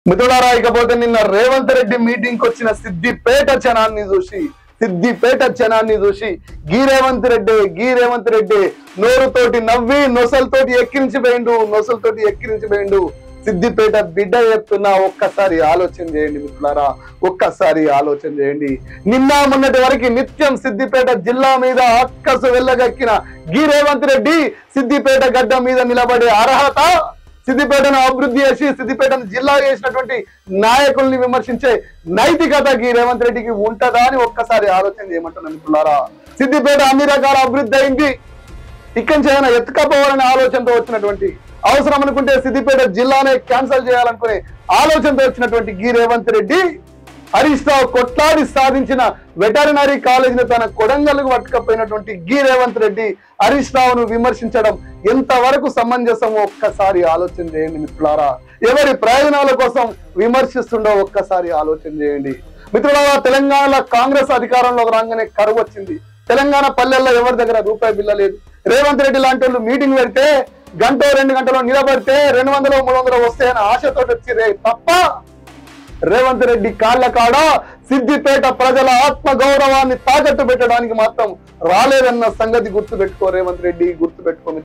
మిత్రులారా, ఇకపోతే నిన్న రేవంత్ రెడ్డి మీటింగ్ వచ్చిన సిద్దిపేట జనాన్ని చూసి గీ రేవంత్ రెడ్డి నోరుతోటి నవ్వి నొసలతోటి ఎక్కిరించిపోయిండు. సిద్దిపేట బిడ్డ చెప్తున్నా, ఒక్కసారి ఆలోచన చేయండి మిత్రులారా, ఒక్కసారి ఆలోచన చేయండి. నిన్న మొన్నటి వరకు నిత్యం సిద్దిపేట జిల్లా మీద అక్కసు వెళ్ళగక్కిన గీ రేవంత్ రెడ్డి సిద్దిపేట గడ్డ మీద నిలబడే అర్హత, సిద్దిపేటను అభివృద్ధి చేసి సిద్దిపేటను జిల్లా చేసినటువంటి నాయకుల్ని విమర్శించే నైతికత గీ రేవంత్ రెడ్డికి ఉంటదా అని ఒక్కసారి ఆలోచన చేయమంటున్నాను మిత్రులారా. సిద్దిపేట అన్ని రకాల అభివృద్ధి అయింది, ఇక్కడి నుంచి ఏమైనా ఎత్తుకపోవాలనే ఆలోచనతో వచ్చినటువంటి, అవసరం అనుకుంటే సిద్దిపేట జిల్లానే క్యాన్సల్ చేయాలనుకునే ఆలోచనతో వచ్చినటువంటి గీ రేవంత్ రెడ్డి హరీష్ రావు కొట్లాడి సాధించిన వెటరినరీ కాలేజీని తన కొడంగల్కు పట్టుకపోయినటువంటి గీ రేవంత్ రెడ్డి హరీష్ రావును విమర్శించడం ఎంతవరకు సమంజసమో ఒక్కసారి ఆలోచన చేయండి మిత్రులారా. ఎవరి ప్రయోజనాల కోసం విమర్శిస్తుండో ఒక్కసారి ఆలోచన చేయండి మిత్రులారా. తెలంగాణలో కాంగ్రెస్ అధికారంలోకి రాగానే కరువు వచ్చింది. తెలంగాణ పల్లెల్లో ఎవరి దగ్గర రూపాయి బిల్ల లేదు. రేవంత్ రెడ్డి లాంటి వాళ్ళు మీటింగ్ పెడితే గంట 2 గంటలో నిలబడితే 200 300 వస్తాయని ఆశతో వచ్చిరే తప్ప రేవంత్ రెడ్డి కాళ్ళ కాడ సిద్దిపేట ప్రజల ఆత్మ గౌరవాన్ని తాకట్టు పెట్టడానికి మాత్రం రాలేదన్న సంగతి గుర్తుపెట్టుకో రేవంత్ రెడ్డి, గుర్తుపెట్టుకో.